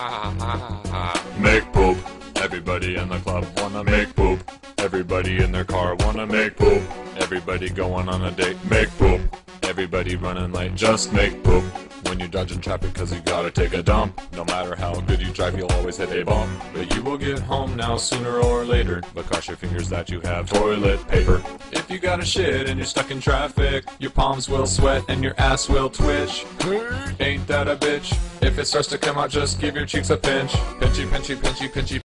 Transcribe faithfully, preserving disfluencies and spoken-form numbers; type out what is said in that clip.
Make poop. Everybody in the club wanna make poop. Everybody in their car wanna make poop. Everybody going on a date, make poop. Everybody running late, just make poop. When you're dodging traffic cause you gotta take a dump, no matter how good you drive you'll always hit a bump. But you will get home now sooner or later, but cross your fingers that you have toilet paper. If you got a shit and you're stuck in traffic, your palms will sweat and your ass will twitch. Ain't that a bitch? If it starts to come out just give your cheeks a pinch. Pinchy, pinchy, pinchy, pinchy.